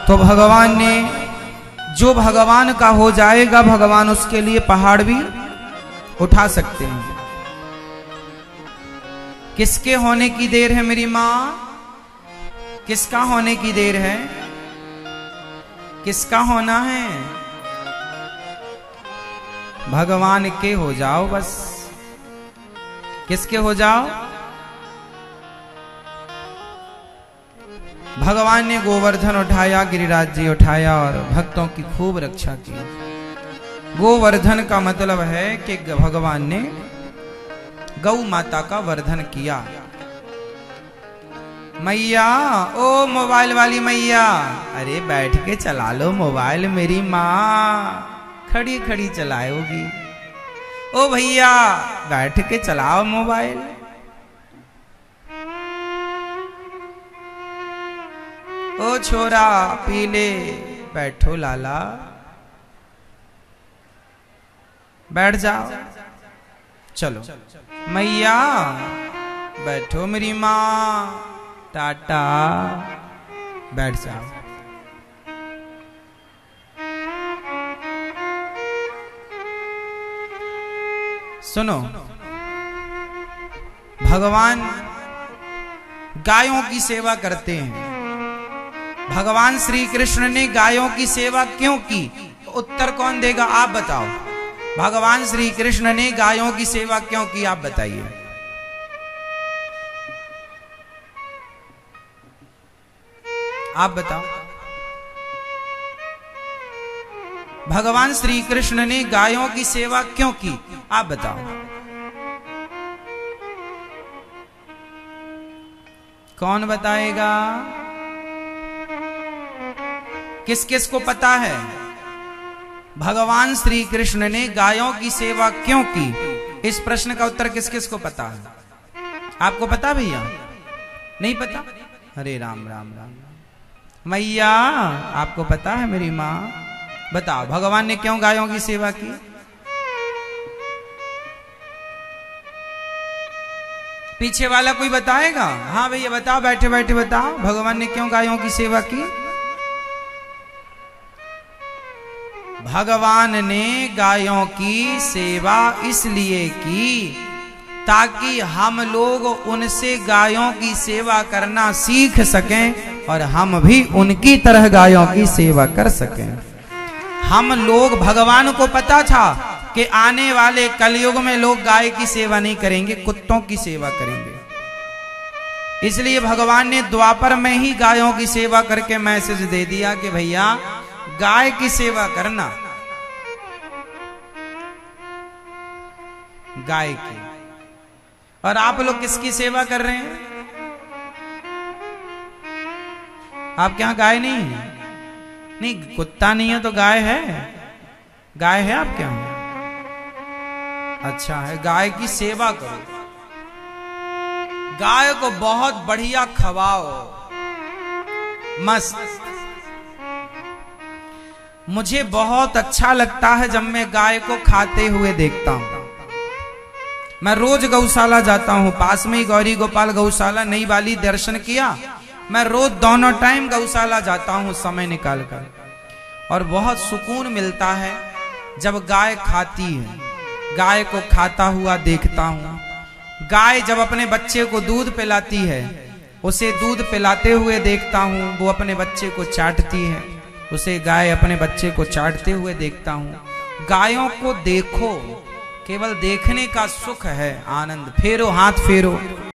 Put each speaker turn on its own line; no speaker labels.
तो भगवान ने, जो भगवान का हो जाएगा भगवान उसके लिए पहाड़ भी उठा सकते हैं। किसके होने की देर है मेरी मां? किसका होने की देर है? किसका होना है? भगवान के हो जाओ बस। किसके हो जाओ? भगवान ने गोवर्धन उठाया, गिरिराज जी उठाया और भक्तों की खूब रक्षा की। गोवर्धन का मतलब है कि भगवान ने गौ माता का वर्धन किया। मैया, ओ मोबाइल वाली मैया, अरे बैठ के चला लो मोबाइल, मेरी माँ खड़ी खड़ी चलाओगी। ओ भैया बैठ के चलाओ मोबाइल। ओ छोरा पी ले, बैठो लाला, बैठ जाओ। चलो मैया बैठो मेरी माँ, टाटा, बैठ जाओ। सुनो, भगवान गायों की सेवा करते हैं। भगवान श्री कृष्ण ने गायों की सेवा क्यों की? उत्तर कौन देगा? आप बताओ। भगवान श्री कृष्ण ने गायों की सेवा क्यों की? आप बताइए। आप बताओ। भगवान श्री कृष्ण ने गायों की सेवा क्यों की? आप बताओ। कौन बताएगा? किस किस को पता है भगवान श्री कृष्ण ने गायों की सेवा क्यों की? इस प्रश्न का उत्तर किस किस को पता है? आपको पता भैया? नहीं पता? हरे राम राम राम। मैया आपको पता है मेरी माँ? बताओ भगवान ने क्यों गायों की सेवा की? पीछे वाला कोई बताएगा? हाँ भैया बताओ, बैठे बैठे बताओ, भगवान ने क्यों गायों की सेवा की? भगवान ने गायों की सेवा इसलिए की ताकि हम लोग उनसे गायों की सेवा करना सीख सकें और हम भी उनकी तरह गायों की सेवा कर सकें। हम लोग, भगवान को पता था कि आने वाले कलयुग में लोग गाय की सेवा नहीं करेंगे, कुत्तों की सेवा करेंगे। इसलिए भगवान ने द्वापर में ही गायों की सेवा करके मैसेज दे दिया कि भैया गाय की सेवा करना, गाय की। और आप लोग किसकी सेवा कर रहे हैं? आपके यहां गाय नहीं है? नहीं, कुत्ता नहीं है तो गाय है? गाय है आपके यहां? अच्छा है, गाय की सेवा करो। गाय को बहुत बढ़िया खवाओ, मस्त। मुझे बहुत अच्छा लगता है जब मैं गाय को खाते हुए देखता हूं। मैं रोज गौशाला जाता हूं, पास में ही गौरी गोपाल गौशाला नई वाली दर्शन किया। मैं रोज दोनों टाइम गौशाला जाता हूं समय निकाल कर, और बहुत सुकून मिलता है जब गाय खाती है। गाय को खाता हुआ देखता हूं। गाय जब अपने बच्चे को दूध पिलाती है, उसे दूध पिलाते हुए देखता हूं। वो अपने बच्चे को चाटती है, उसे गाय अपने बच्चे को चाटते हुए देखता हूं। गायों को देखो, केवल देखने का सुख है, आनंद। फेरो हाथ फेरो।